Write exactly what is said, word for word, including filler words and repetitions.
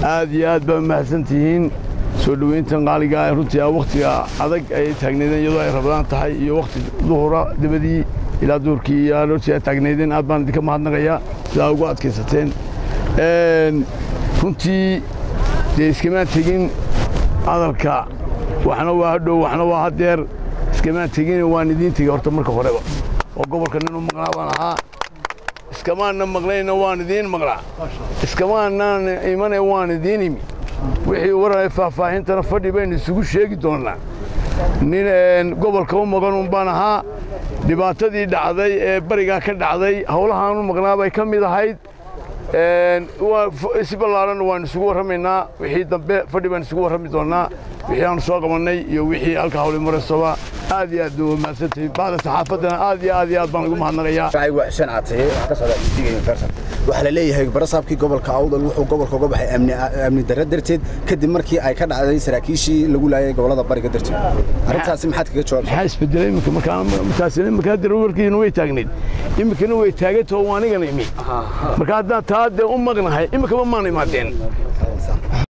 aad iyo aad baa mahadsantihiin soo dhaweyntan qaaliga ah runtii waqtiga adag ay taagneedeen iyadoo ay rabaan tahay iyo waqti duhura dibadii ilaa duurkii iyo loo taagneedeen aad baan idinka mahadnaqayaa sidaa ugu adkaysateen runtii dee iskamaan tegin hadalka waxna waa hadhow waxna waa hadeer iskamaan tegin waan idiin tegey horta marka horeba oo gobolka nin u maqnaa baan ahaa iskamaana maqlayna waan idiin maqlaa iskamaana imanay waan idiin imi wixii waray faahfaahintana fadhi baynu isugu sheegi doonaa nin gobolka u maqan un baan ahaa dhibaatadii dhacday ee bariga ka dhacday hawlahan u maqnaa bay ka mid ahayd si ballaaran waan isugu warramaynaa wixii dambe fadhi baan isugu warrami doonaa wixii aan soo qabannay iyo wixii halka hawli maraysoba aad iyo aad u mahadsantahay bacda saxaafaddana aad iyo aad iyo aad baan ugu mahadnaqayaa xuseen caataye ka socda istiga farsan waxa la leeyahay barasaabkii gobolka Awdal wuxuu gobolka uga baxay amni amni darro darteed kadib markii ay ka dhacday saraakiishii lagu laayay gobolada bariga darteed arrintaasi maxaad kaga jawaabtay maxaa isbedelay imika markaa markaasina markaa darawalkiina way taagneed imikana way taagay too waanigana imi markaa hadda taade u maqnahay imika ma maana imaadeen